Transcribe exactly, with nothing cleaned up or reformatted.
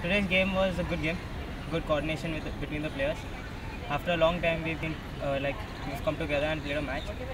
Today's game was a good game, good coordination with, between the players. After a long time, we've been uh, like we've come together and played a match.